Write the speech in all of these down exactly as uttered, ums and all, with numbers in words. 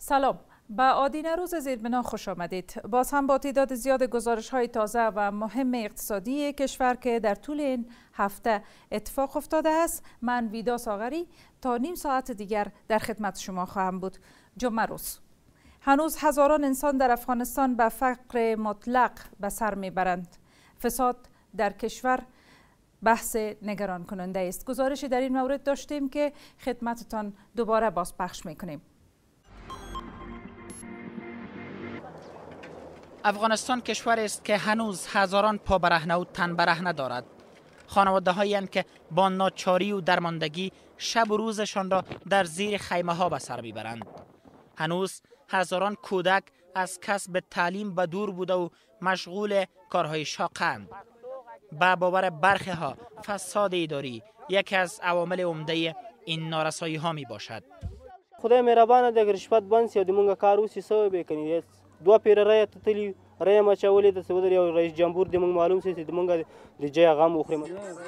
سلام، به آدینه روز زیر بنا خوش آمدید. باز هم با تعداد زیاد گزارش های تازه و مهم اقتصادی کشور که در طول این هفته اتفاق افتاده است، من ویدا ساغری تا نیم ساعت دیگر در خدمت شما خواهم بود. جمعه روز هنوز هزاران انسان در افغانستان به فقر مطلق به سر میبرند. فساد در کشور بحث نگران کننده است. گزارشی در این مورد داشتیم که خدمتتان دوباره باز پخش میکنیم. افغانستان کشوری است که هنوز هزاران پا برهنه و تن برهنه دارد. خانواده هایی که با ناچاری و درماندگی شب و روزشان را در زیر خیمه ها به سر میبرند. هنوز هزاران کودک از کسب تعلیم به دور بوده و مشغول کارهای شاقند. به باور برخی ها فساد اداری یکی از عوامل عمده این نارسایی ها می باشد. خدای مهربان ده رشوت بند سی د مونږه کار وسی سو به کني دو پیر رای تتلی رای ما چولې د سعودي او رئیس جمهور د مونږ معلوم سي د مونږه د جای غم وخوریم.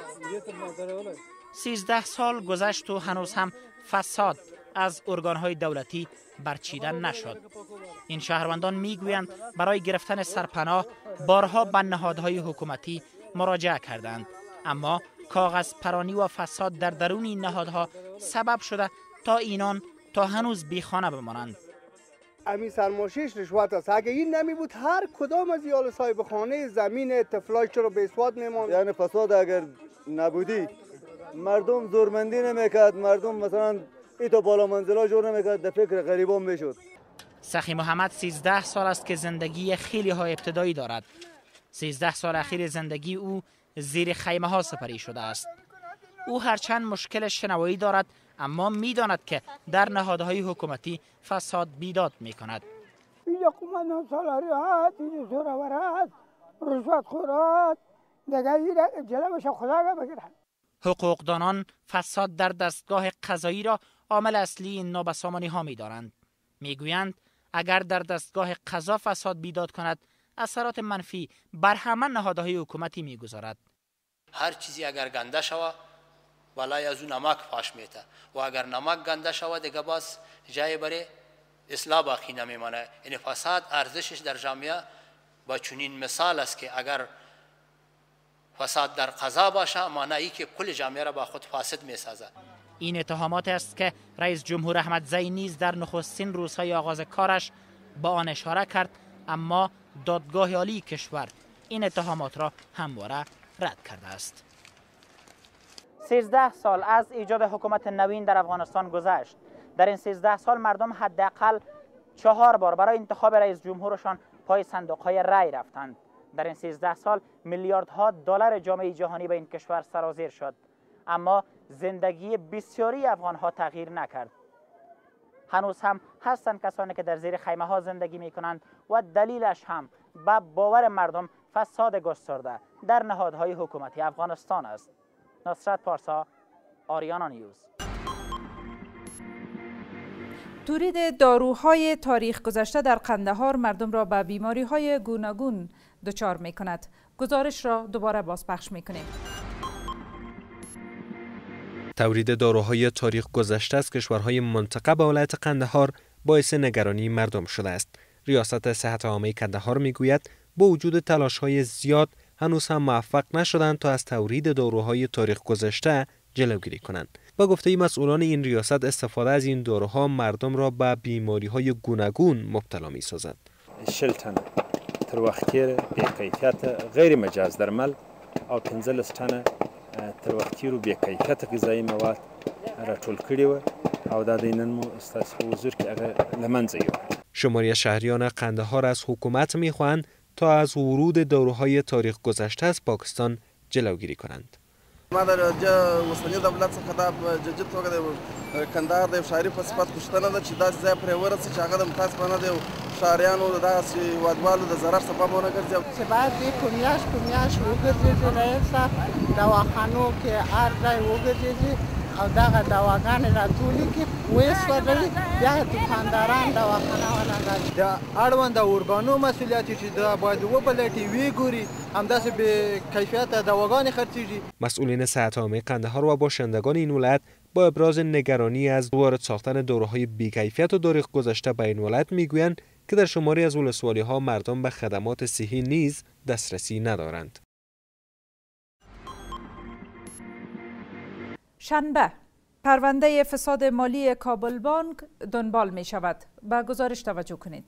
سیزده سال گذشت و هنوز هم فساد از ارگانهای دولتی برچیده نشد. این شهروندان میگویند برای گرفتن سرپناه بارها به نهادهای حکومتی مراجعه کردند، اما کاغذ پرانی و فساد در درون این نهادها سبب شده تا اینان تا هنوز بیخانه بمانند. امی سرماشیش رشوت است. اگه این نمی بود هر کدام از یال صاحب خانه زمین طفلاش رو به اسواد میماند. یعنی فساد اگر نبودی مردم زورمندی نمیکرد، مردم مثلا ایتو بالا منزلا جور نمیکرد، در فکر غریبان میشد. سخی محمد سیزده سال است که زندگی خیلی ها ابتدایی دارد. سیزده سال اخیر زندگی او زیر خیمه ها سپری شده است. او هرچند مشکل شنوایی دارد، اما میداند که در نهادهای حکومتی فساد بیداد میکند. این حکومت ناسالاریات، این زورآورات، رشوت خورات، دیگه جلوش خدا بگیرد. حقوقدانان فساد در دستگاه قضایی را عامل اصلی این نابسامانی ها میدارند. میگویند اگر در دستگاه قضا فساد بیداد کند، اثرات منفی بر همه نهادهای حکومتی میگذارد. هر چیزی اگر گنده شود بالای از اون نمک پاش میته و اگر نمک گنده شود دیگه باز جای برای اصلاح باقی نمیمانه. این فساد ارزشش در جامعه با چنین مثال است که اگر فساد در قضا باشه معنی که کل جامعه را با خود فاسد میسازد. این اتهامات است که رئیس جمهور احمد زی نیز در نخستین روزهای آغاز کارش با آن اشاره کرد، اما دادگاه عالی کشور این اتهامات را همواره رد کرده است. سیزده سال از ایجاد حکومت نوین در افغانستان گذشت. در این سیزده سال مردم حداقل چهار بار برای انتخاب رئیس جمهورشان پای صندوق‌های رای رفتند. در این سیزده سال میلیاردها دلار جامعه جهانی به این کشور سرازیر شد، اما زندگی بسیاری افغان‌ها تغییر نکرد. هنوز هم هستند کسانی که در زیر خیمه ها زندگی می کنند و دلیلش هم به باور مردم فساد گسترده در نهادهای حکومتی افغانستان است. نصرت پارسا، آریانا نیوز. تولید داروهای تاریخ گذشته در قندهار مردم را به بیماری‌های گوناگون دچار می کند. گزارش را دوباره بازپخش می کنیم. تولید داروهای تاریخ گذشته از کشورهای منطقه به ولایت قندهار باعث نگرانی مردم شده است. ریاست صحت عامه قندهار میگوید با وجود تلاش‌های زیاد هنوز هم موفق نشدند تا از تولید داروهای تاریخ گذشته جلوگیری کنند. با گفته مسئولان این ریاست استفاده از این داروها مردم را به بیماری‌های گوناگون مبتلا می‌سازد. شلتن تر وختیر به کیفیت غیر مجاز درمل او پنځلس تنه تر وختي رو به کیفیت غذایی مواد راټول کړي و او دا د نن مو استاسو په حضور کې هغه لمنځه یوړل. شماری شهریان قندهار از حکومت میخواهند تا از ورود داروهای تاریخ گذشته از پاکستان جلوگیری کنند. ما در اوسنی دولت څخه دا جدي توګه د کندهار د شهري په صفت پوښتنه ده چې دا ځای پرې ورسي چې هغه د متاسفانه د شهریانو داسې هیوادوالو د ضرر سبب ونه ګرځي چې باید دې په میاشت په میاشت وګرځېږي رئیسه دواخانو کې هر ځای وګرځېږي او دغه دواګانې راټولې کړي ویسوځوي بیا دوکانداران دواخانه ولګوي. د اړونده ارګانو مسؤلیت چې دا باید وپلټي وګوري همداسې به کیفیت دواګانې خرڅېږي. مسئولین صحت عامه قندهار و باشندگان این ولایت با ابراز نگرانی از وارد ساختن دوره‌های بی‌کیفیت و دریغ گذشته به این ولایت میگویند که در شماری از ولسوالی‌ها مردم به خدمات صحی نیز دسترسی ندارند. شنبه پرونده فساد مالی کابل بانک دنبال می شود. به گزارش توجه کنید.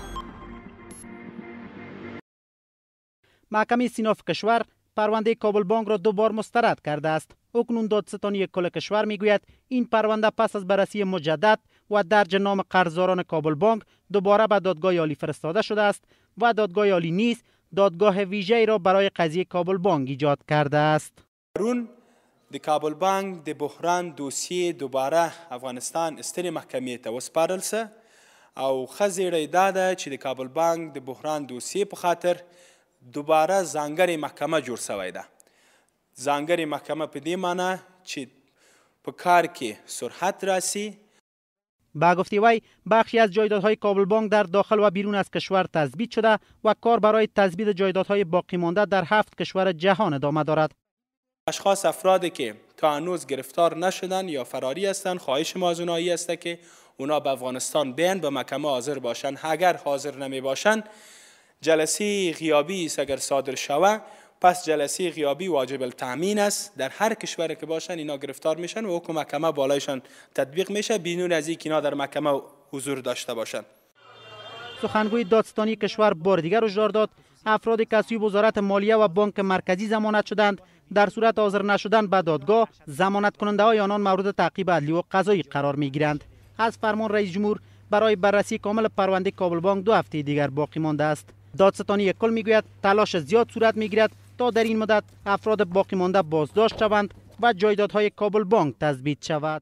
محکمه صناف کشور پرونده کابل بانک را دوبار مسترد کرده است. اکنون دادستانی کل کشور میگوید این پرونده پس از بررسی مجدد و درج نام قرضداران کابل بانک دوباره به دادگاه عالی فرستاده شده است و دادگاه عالی نیز دادگاه ویژه‌ای را برای قضیه کابل بانک ایجاد کرده است. رون د کابل بانک د بحران دوسیه دوباره افغانستان سترې محکمې ته وسپارل سه او ښه زیری دا ده چې د کابل بانک د بحران دوسیې په خاطر دوباره ځانګړې محکمه جوړ شوی ده. ځانګړې محکمه په دې معنی چې په کار کې سرعت راسي. با گفته وی بخشی از جایدادهای کابل بانک در داخل و بیرون از کشور تثبیت شده و کار برای تثبیت جایدادهای باقی مانده در هفت کشور جهان ادامه دارد. اشخاص افرادی که تا هنوز گرفتار نشدن یا فراری هستند خواهش ما از اونایی است که اونا به افغانستان بیان به محکمه حاضر باشند. اگر حاضر نمی باشند جلسه غیابی است اگر صادر شود پس جلسه غیابی واجب التامین است. در هر کشوری که باشن اینا گرفتار میشن و حکم محکمه بالایشان تطبیق میشه بدون از اینکه اینا در محکمه حضور داشته باشن. سخنگوی دادستانی کشور بار دیگر هشدار داد افرادی که از سوی وزارت مالیه و بانک مرکزی ضمانت شدند در صورت حاضر نشدن به دادگاه ضمانت کننده های آنان مورد تعقیب عدلی و قضایی قرار میگیرند. از فرمان رئیس جمهور برای بررسی کامل پرونده کابل بانک دو هفته دیگر باقی مانده است. دادستانی کل میگوید تلاش زیاد صورت میگیرد تا در این مدت افراد باقی مانده بازداشت شوند و جایدادهای کابل بانک تثبیت شود.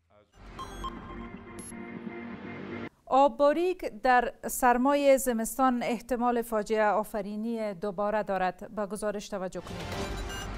آب‌باریک در سرمای زمستان احتمال فاجعه آفرینی دوباره دارد. به گزارش توجه کنید.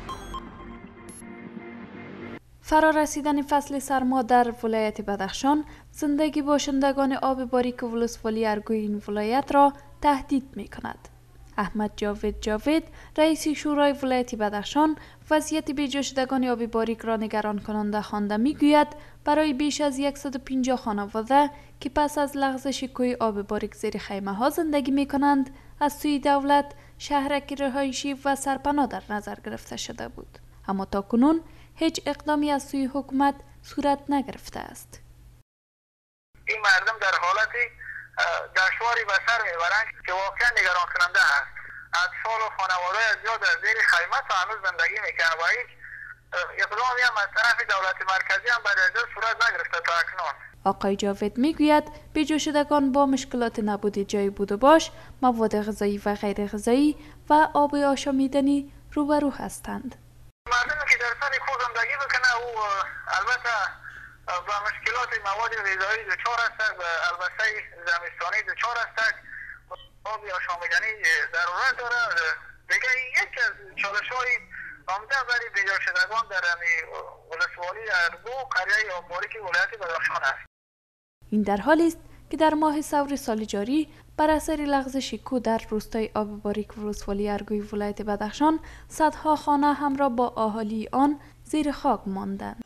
فرا رسیدن فصل سرما در ولایت بدخشان زندگی باشندگان آب باریک ولسوالی ارگوی این ولایت را تهدید می کند. احمد جاوید جاوید رئیس شورای ولایت بدخشان وضعیت بیجا شدگان آب باریک را نگران کننده خوانده میگوید برای بیش از صد و پنجاه خانواده که پس از لغزش کوه آب باریک زیر خیمه ها زندگی می کنند از سوی دولت شهرک رهایشی و سرپناه در نظر گرفته شده بود، اما تا کنون هیچ اقدامی از سوی حکومت صورت نگرفته است. این مردم در حالت دشواری به سر میبرند که واقعا نگران کننده است. اطفال و خانواده زیاد در زیر خیمه تا هنوز زندگی میکنند و هیچ اقدامی هم از طرف دولت مرکزی هم برای صورت نگرفته تا اکنون. آقای جاوید میگوید بیجا شدگان با مشکلات نبود جای بود و باش، مواد غذایی و غیر غذایی و آب آشامیدنی روبرو هستند. مردمی که در سر خود زندگی بکنه او البته با مشکلات مواد غذایی دچار هستند و البته زمستانی دچار هستند. آب آشامیدنی ضرورت داره. دیگه یک از چالش‌های عمده برای بیجا شدگان در ولسوالی ارگو قریه آبباریک ولایت بدخشان است. این در حالی است که در ماه سور سال جاری بر اثر لغزش کوه در روستای آب باریک ولسوالی ارگوی ولایت بدخشان صدها خانه همراه با اهالی آن زیر خاک ماندند.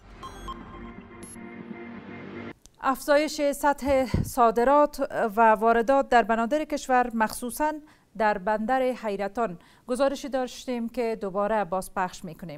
افزایش سطح صادرات و واردات در بنادر کشور مخصوصاً در بندر حیرتان گزارشی داشتیم که دوباره بازپخش میکنیم.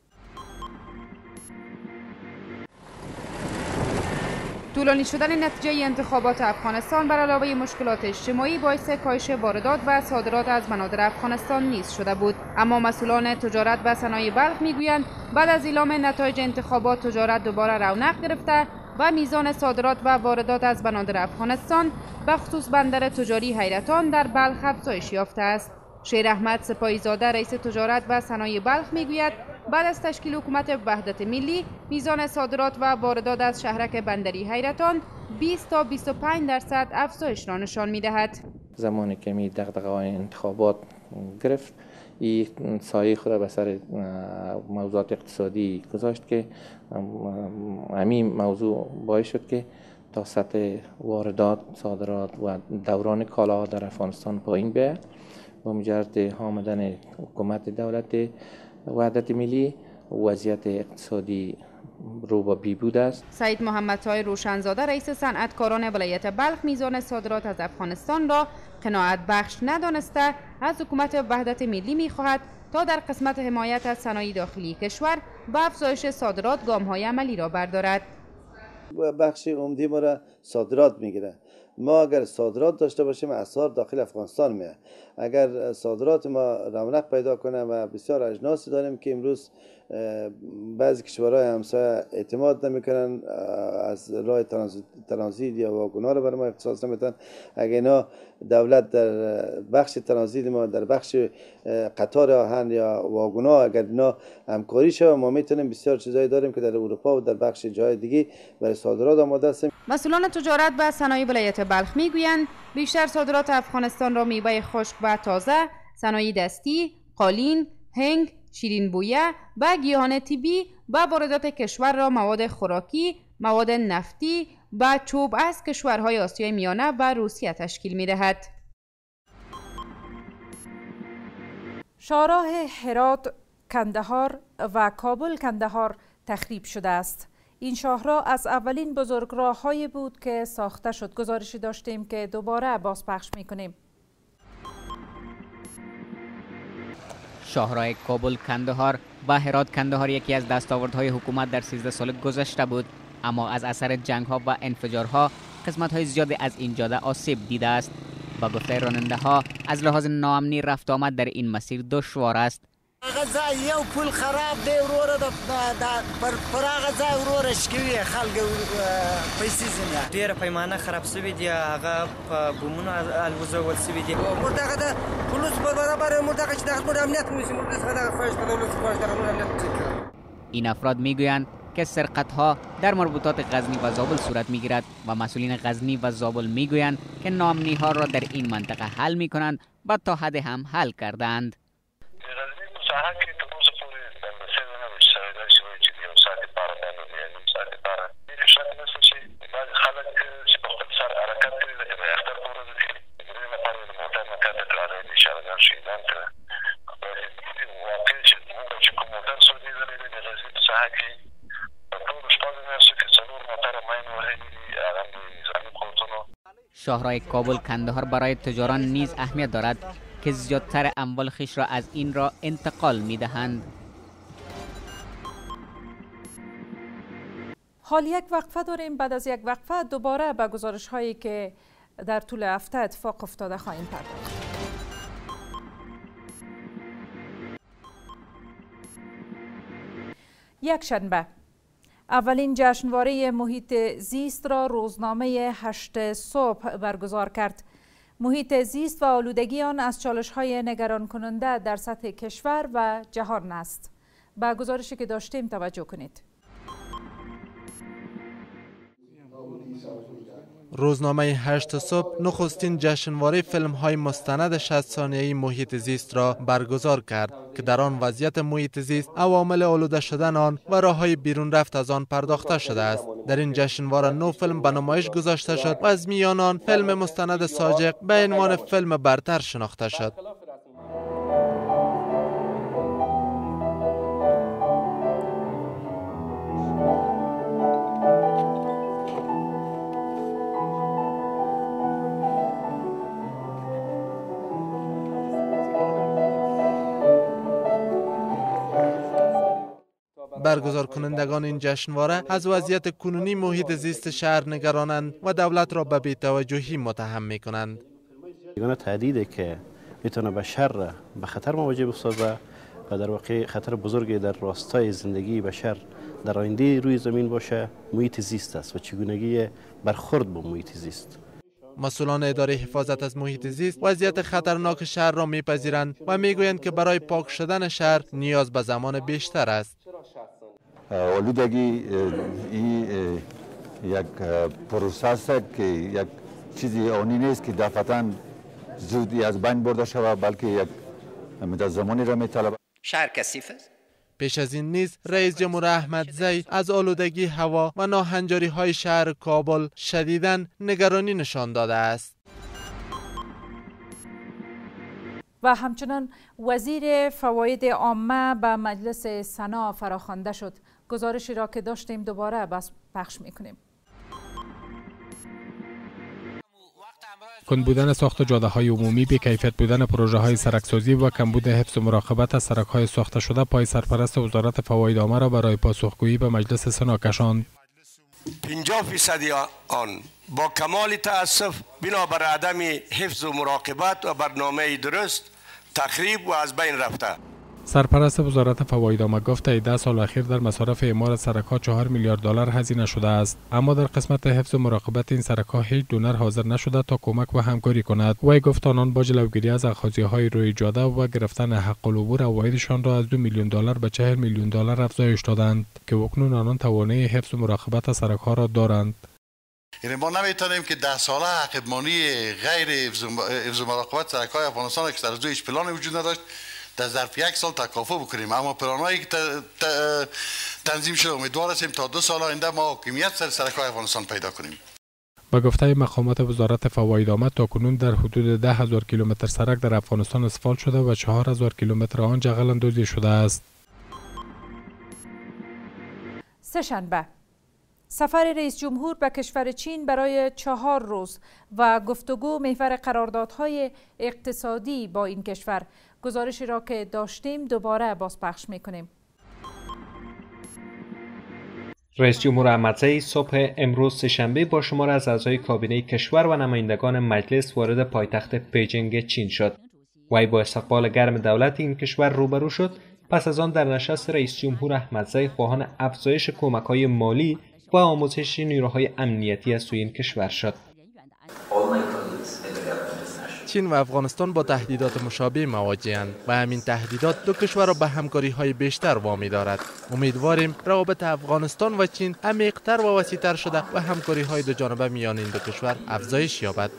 طولانی شدن نتیجه انتخابات افغانستان بر علاوه مشکلات اجتماعی باعث کاهش واردات و صادرات از بنادر افغانستان نیز شده بود، اما مسئولان تجارت و صنایع بلخ میگویند بعد از اعلام نتایج انتخابات تجارت دوباره رونق گرفته و میزان صادرات و واردات از بنادر افغانستان به خصوص بندر تجاری حیرتان در بلخ افزایش یافته است. شیر احمد سپاهیزاده رئیس تجارت و صنایع بلخ میگوید بعد از تشکیل حکومت وحدت ملی میزان صادرات و واردات از شهرک بندری حیرتان بیست تا بیست و پنج درصد افزایش را نشان میدهد. زمانی که می دغدغه‌های انتخابات گرفت این سایه خود به سر موضوعات اقتصادی گذاشت که همین موضوع باعث شد که تا سطح واردات، صادرات و دوران کالاها در افغانستان پایین بیاید. با مجرد آمدن حکومت دولت وحدت ملی وضعیت اقتصادی رو به بیبود است. سعید محمد طاهر روشنزاده رئیس صنعتکاران ولایت بلخ میزان صادرات از افغانستان را قناعت بخش ندانسته از حکومت وحدت ملی میخواهد تا در قسمت حمایت از صنایع داخلی کشور به افزایش صادرات گام‌های عملی را بردارد. بخش عمده ما را صادرات میگیره. ما اگر صادرات داشته باشیم اسعار داخل افغانستان میاد. اگر صادرات ما رونق پیدا کنه و بسیار اجناسی داریم که امروز بعضی کشورهای همسایه اعتماد نمیکنن، از راه ترانزیت یا واگن‌ها رو برای ما اختصاص نمیدن. اگر اینا دولت در بخش ترانزیت ما، در بخش قطار آهن یا واگن‌ها اگر اینا همکاری شه، ما میتونیم بسیار چیزایی داریم که در اروپا و در بخش جای دیگه برای صادرات آماده هستیم. مسئولان تجارت و صنایع ولایت بلخ میگویند بیشتر صادرات افغانستان را میوه خشک و تازه، صنایع دستی، قالین، هنگ، شیرین بویه و گیاهان طبی و واردات کشور را مواد خوراکی، مواد نفتی و چوب از کشورهای آسیای میانه و روسیه تشکیل می‌دهد. شاهراه هرات کندهار و کابل کندهار تخریب شده است. این شاهراه از اولین بزرگراه‌هایی بود که ساخته شد. گزارشی داشتیم که دوباره بازپخش می‌کنیم. شاهراه کابل کندهار و هرات کندهار یکی از دستاوردهای حکومت در سیزده سال گذشته بود، اما از اثر جنگ‌ها و انفجارها قسمت‌های زیادی از این جاده آسیب دیده است. با گفته راننده‌ها از لحاظ ناامنی رفت آمد در این مسیر دشوار است. غذا یو پل خراب دی وروره د پر پر غذا وروره شکوي خلک پیسې زنه ډیره پیمانه خراب شوی دی، هغه په بومونو الوزول شوی دی. مرتقه د پولیس په برابر مرتقه چې د امنیت موسی مرتقه د فاش په دولت فاش د امنیت. این افراد میگویند که سرقت‌ها در مربوطات غزنی و زابل صورت میگیرد و مسئولین غزنی و زابل میگویند که ناامنی‌ها را در این منطقه حل میکنند و تا حد هم حل کردند. ساحه کې تر اوسه پورې د مسایلو نه وي شوی شي چې یو ساعت لپاره باندې یا نیم ساعت لپاره هیڅ شک نشته چې بعضې خلک چې په خپل سر حرکت کوي لکه د اختر په ورځو کې د درې لپاره د موټر نه کاته کړاله د شهردار شهیدان ته واقع چې موږ چې کوم موټر سوځېدلی دی د غزني په ساحه کې په ټولو شپږو میاشتو کې څلور موټره ماین وهلي دي، هغه د نظامي قوتونو. شاهراه کابل کندهار برای تجاران نیز اهمیت دارد که زیادتر اموال خویش را از این را انتقال می دهند. حال یک وقفه داریم. بعد از یک وقفه دوباره به گزارش هایی که در طول هفته اتفاق افتاده خواهیم پرداخت. یک شنبه اولین جشنواره محیط زیست را روزنامه هشت صبح برگزار کرد. محیط زیست و آلودگی آن از چالش‌های نگران کننده در سطح کشور و جهان است. به گزارشی که داشتیم توجه کنید. روزنامه هشت صبح نخستین جشنواره فیلم‌های مستند شصت ثانیه‌ای محیط زیست را برگزار کرد که در آن وضعیت محیط زیست، عوامل آلوده شدن آن و راه‌های بیرون رفت از آن پرداخته شده است. در این جشنواره نو فیلم به نمایش گذاشته شد و از میان آن فیلم مستند ساجق به عنوان فیلم برتر شناخته شد. برگزار کنندگان این جشنواره از وضعیت کنونی محیط زیست شهر نگرانند و دولت را به بی‌توجهی متهم می‌کنند. یگانه تهدیدی که میتونه بشر به خطر مواجه بسازه و در واقع خطر بزرگی در راستای زندگی بشر در آینده روی زمین باشه محیط زیست است و چگونگی برخورد با محیط زیست. مسئولان اداره حفاظت از محیط زیست وضعیت خطرناک شهر را میپذیرند و میگویند که برای پاک شدن شهر نیاز به زمان بیشتر است. آلودگی این یک پروسه است که یک چیزی آنی نیست که دفعتاً زودی از بین برده شود، بلکه یک مدت زمانی را میطلبد. شهر کثیف است. پیش از این نیز رئیس جمهور احمد زی از آلودگی هوا و ناهنجاری های شهر کابل شدیداً نگرانی نشان داده است. و همچنان وزیر فواید عامه به مجلس سنا فراخوانده شد. گزارشی را که داشتیم دوباره بس پخش میکنیم. کند بودن ساخت جاده های عمومی، بی‌کیفیت بودن پروژه های سرکسازی و کمبود حفظ و مراقبت از سرک های ساخته شده پای سرپرست وزارت فواید عامه را برای پاسخگویی به مجلس سنا کشاند. پنجاه فیصد آن با کمال تأسف بنابر عدم حفظ و مراقبت و برنامه درست تخریب و از بین رفته. سرپرست وزارت فواید عامه گفت ده سال اخیر در مصارف اعمار سرک ها چهار میلیارد دلار هزینه شده است، اما در قسمت حفظ و مراقبت این سرک ها هیچ دونر حاضر نشده تا کمک و همکاری کند. وی گفت آنان با جلوگیری از اخاذی های روی جاده و گرفتن حق العبور عوایدشان را از دو میلیون دلار به چهل میلیون دلار افزایش دادند که اکنون آنان توانایی حفظ و مراقبت از سرک ها را دارند. یعنی ما نمیتونیم که ده ساله عقبمانی غیر حفظ و مراقبت سرک های افغانستان که در از هیچ پلان وجود نداشت در ظرف یک سال تکافؤ بکنیم، اما پلانایی که تنظیم شده امیدوار هستیم تا دو سال آینده ما حاکمیت سر سرک های افغانستان پیدا کنیم. با گفته مقامات وزارت فواید عامه تاکنون در حدود ده هزار کیلومتر سرک در افغانستان اسفالت شده و چهار هزار کیلومتر آن جغل اندازی شده است. سه‌شنبه سفر رئیس جمهور به کشور چین برای چهار روز و گفتگو محور قراردادهای اقتصادی با این کشور. گزارشی را که داشتیم دوباره بازپخش میکنیم. رئیس جمهور احمدزی صبح امروز سه‌شنبه با شمار از اعضای کابینه کشور و نمایندگان مجلس وارد پایتخت بیجینگ چین شد. وی با استقبال گرم دولت این کشور روبرو شد. پس از آن در نشست رئیس جمهور احمدزی خواهان افزایش کمک‌های مالی و آموزش نیروهای امنیتی از سوی این کشور شد. چین و افغانستان با تهدیدات مشابه مواجه‌اند و همین تهدیدات دو کشور را به همکاری‌های بیشتر وامی دارد. امیدواریم روابط افغانستان و چین عمیق‌تر و وسیع‌تر شده و همکاری‌های دو جانبه میان این دو کشور افزایش یابد.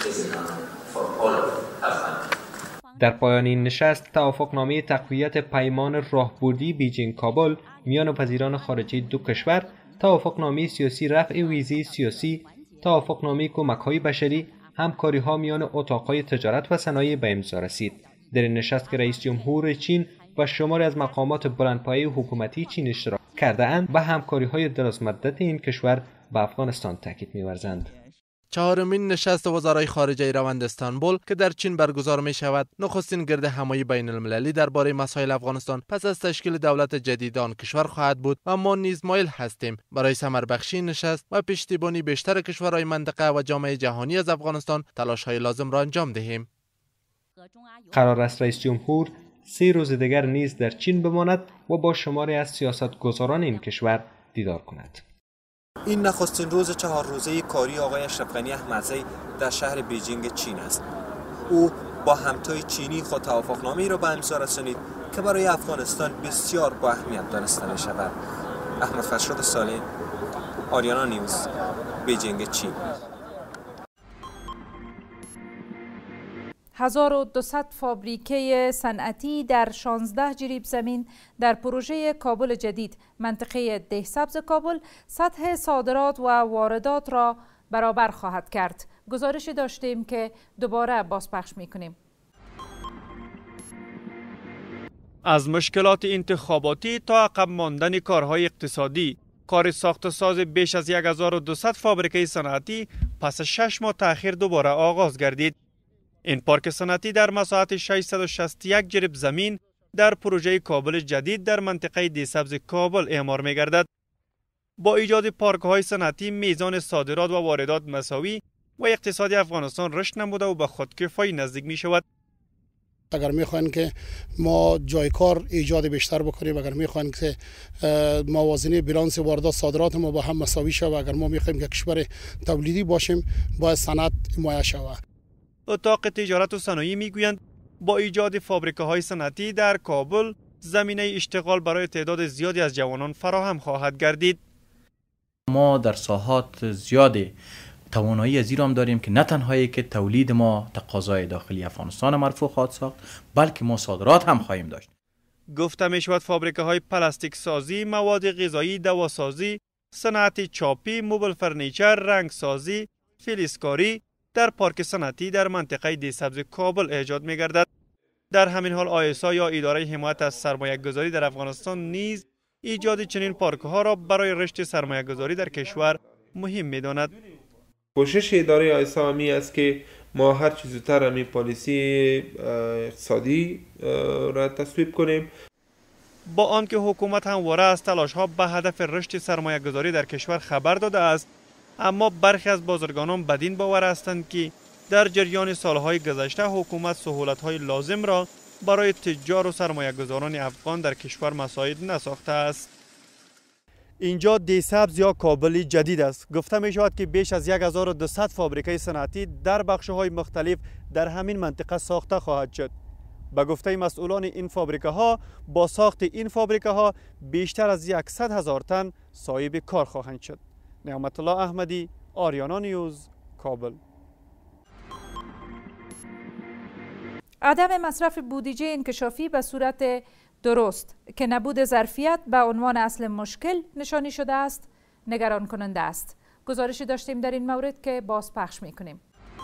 در پایان این نشست توافقنامه تقویت پیمان راهبردی بیجینگ کابل میان وزیران خارجه دو کشور، توافقنامه سیاسی رفع ویزه سیاسی، توافقنامه کمک‌های بشری، همکاری‌ها میان اتاق‌های تجارت و صنایع به امضا رسید. در این نشست که رئیس جمهور چین و شماری از مقامات بلندپایه حکومتی چین اشتراک کرده‌اند و همکاری‌های درازمدت این کشور با افغانستان تاکید می‌ورزند. چهارمین نشست وزرای خارجه روند استانبول که در چین برگزار می شود، نخستین گرد همایی بین المللی درباره مسائل افغانستان پس از تشکیل دولت جدید آن کشور خواهد بود و ما نیز مایل هستیم برای ثمربخشی نشست و پشتیبانی بیشتر کشورهای منطقه و جامعه جهانی از افغانستان تلاش‌های لازم را انجام دهیم. قرار است رئیس جمهور سه روز دیگر نیز در چین بماند و با شماری از سیاستگزاران این کشور دیدار کند. این نخستین روز چهار روزه کاری آقای اشرف غنی احمدزی در شهر بیجینگ چین است. او با همتای چینی خود توافقنامه‌ای را به امضا رسانید که برای افغانستان بسیار با اهمیت دانسته می شود. احمد فرشاد سالم، آریانا نیوز، بیجینگ چین. هزار و دوصد فابریکه صنعتی در شانزده جریب زمین در پروژه کابل جدید منطقه دهسبز کابل سطح صادرات و واردات را برابر خواهد کرد. گزارشی داشتیم که دوباره بازپخش میکنیم. از مشکلات انتخاباتی تا عقب ماندن کارهای اقتصادی، کار ساخت ساز بیش از هزار و دوصد فابریکه صنعتی پس شش ماه تأخیر دوباره آغاز گردید. این پارک صنعتی در مساحت ششصد و شصت و یک جریب زمین در پروژه کابل جدید در منطقه دهسبز کابل اعمار می گردد. با ایجاد پارک های صنعتی میزان صادرات و واردات مساوی و اقتصاد افغانستان رشد نموده و به خودکفایی نزدیک می شود. اگر میخواین که ما جای کار ایجاد بیشتر بکنیم، اگر میخواین که موازنه بیلانس واردات صادرات ما با هم مساوی شود، اگر ما میخوایم که کشور تولیدی باشیم، باید صنعت حمایت شود. اتاق تجارت و صنایع میگویند با ایجاد فابریکه های صنعتی در کابل زمینه اشتغال برای تعداد زیادی از جوانان فراهم خواهد گردید. ما در ساحات زیادی توانایی از هم داریم که نه تنهایی که تولید ما تقاضای داخلی افغانستان مرفوع خواهد ساخت، بلکه ما صادرات هم خواهیم داشت. گفته می شود فابریکه های پلاستیک سازی، مواد غذایی، دواسازی، صنعت چاپی، مبل فرنیچر، رنگ سازی، فلزکاری در پارک صنعتی در منطقه دهسبز کابل ایجاد می گردد. در همین حال آیسا یا اداره حمایت از سرمایه گذاری در افغانستان نیز ایجاد چنین پارک ها را برای رشد سرمایه گذاری در کشور مهم می داند. کوشش اداره آیسا همی است که ما هر چیز زودتر همین پالیسی اقتصادی را تصویب کنیم. با آنکه حکومت همواره از تلاش ها به هدف رشد سرمایه گذاری در کشور خبر داده است، اما برخی از بازرگانان بدین باور هستند که در جریان سالهای گذشته حکومت سهولت‌های لازم را برای تجار و سرمایه‌گذاران افغان در کشور مساعد نساخته است. اینجا دیسبز یا کابل جدید است. گفته می شود که بیش از هزار و دویست فابریکه صنعتی در بخش‌های مختلف در همین منطقه ساخته خواهد شد. به گفته مسئولان این فابریکه ها، با ساخت این فابریکه ها بیشتر از صد هزار تن صاحب کار خواهند شد. نعمت الله احمدی، آریانا نیوز، کابل. عدم مصرف بودجه انکشافی به صورت درست که نبود ظرفیت به عنوان اصل مشکل نشانی شده است، نگران کننده است. گزارشی داشتیم در این مورد که باز پخش میکنیم.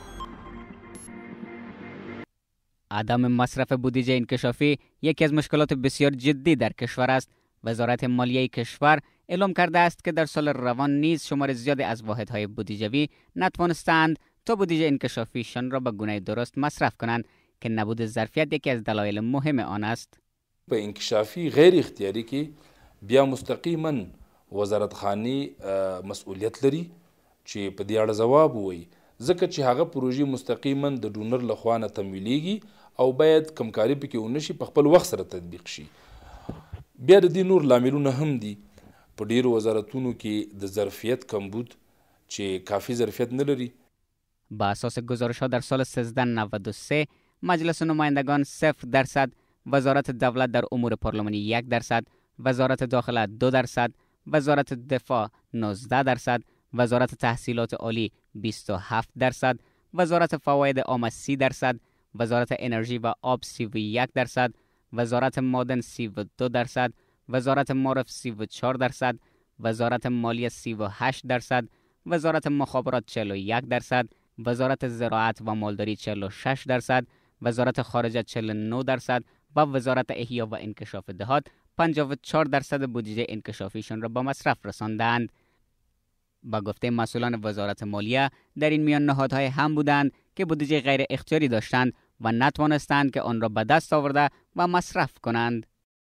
عدم مصرف بودجه انکشافی یکی از مشکلات بسیار جدی در کشور است. وزارت مالیه کشور اعلام کرده است که در سال روان نیز شمار زیادی از واحدهای بودجوی نتوانستند تا بودجه انکشافیشان را به گونه درست مصرف کنند که نبود ظرفیت یکی از دلایل مهم آن است. به انکشافی غیر اختیاری که بیا مستقیما وزارت خانی مسئولیت لري چې په دې اړه ځواب ووایي، ځکه چې هغه پروژې مستقیما د ډونر لخوا نه تمویلیږي او باید کمکاري پکې ونشي، په خپل وخت سره تطبیق شي. بیا د دې نور لاملونه هم دي. په ډیرو وزارتونو کې د ظرفیت کمبود چې کافی ظرفیت نه لري. با اساس گزارش ها در سال سیزده نود و سه مجلس نمایندگان صفر درصد، وزارت دولت در امور پارلمانی یک درصد، وزارت داخله دو درصد، وزارت دفاع نوزده درصد، وزارت تحصیلات عالی بیست و هفت درصد، وزارت فواید عامه سی درصد، وزارت انرژی و آب سی و یک درصد، وزارت معدن سی و دو درصد، وزارت معارف سی و چهار درصد، وزارت مالیه سی و هشت درصد، وزارت مخابرات چهل و یک درصد، وزارت زراعت و مالداری چهل و شش درصد، وزارت خارجه چهل و نه درصد و وزارت احیا و انکشاف دهات پنجاه و چهار درصد بودجه انکشافیشان را به مصرف رساندند. با گفته مسئولان وزارت مالیه، در این میان نهادهای هم بودند که بودجه غیر اختیاری داشتند و نتوانستند که آن را به دست آورده و مصرف کنند.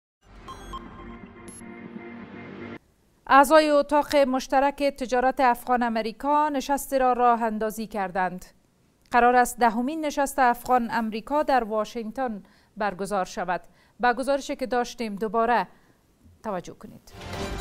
اعضای اتاق مشترک تجارت افغان امریکا نشستی را راه اندازی کردند. قرار است دهمین نشست افغان امریکا در واشنگتن برگزار شود. با گزارشی که داشتیم دوباره توجه کنید.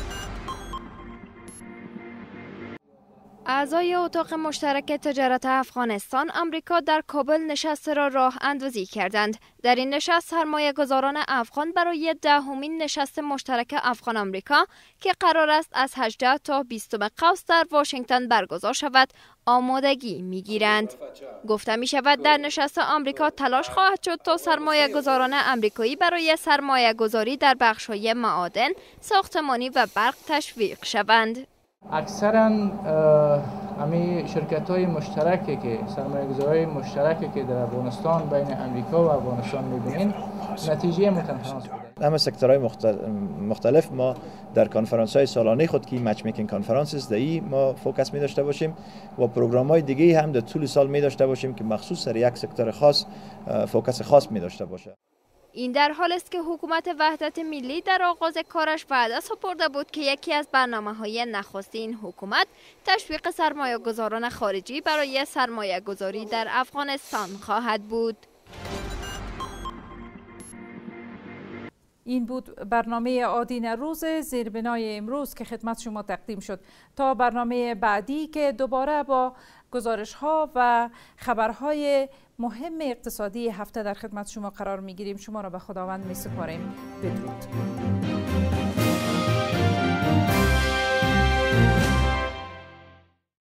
اعضای اتاق مشترک تجارت افغانستان امریکا در کابل نشست را راه اندازی کردند. در این نشست سرمایه گذاران افغان برای دهمین نشست مشترک افغان امریکا که قرار است از هجدهم تا بیستم قوس در واشنگتن برگزار شود آمادگی میگیرند. گفته می شود در نشست آمریکا تلاش خواهد شد تا سرمایه گذاران امریکایی برای سرمایه گذاری در بخش‌های معادن، ساختمانی و برق تشویق شوند. اکثرا همه شرکت های مشترکی که سرمایه گذاری مشترکی که در افغانستان بین امریکا و افغانستان می‌بینیم نتیجه متنفرانس بوده. همه سکتورهای مختلف ما در کنفرانس های سالانه خود که مچ میکینگ کنفرانسز دایی ما فوکس می داشته باشیم و پروگرام های دیگه هم در طول سال می داشته باشیم که مخصوص سر یک سکتور خاص فوکس خاص می داشته باشه. این در حال است که حکومت وحدت ملی در آغاز کارش وعده سپرده بود که یکی از برنامه‌های نخستین حکومت تشویق سرمایه گذاران خارجی برای سرمایه گذاری در افغانستان خواهد بود. این بود برنامه آدین روز زیر بنای امروز که خدمت شما تقدیم شد. تا برنامه بعدی که دوباره با گزارش ها و خبرهای مهم اقتصادی هفته در خدمت شما قرار می گیریم، شما را به خداوند می سپاریم. بدرود.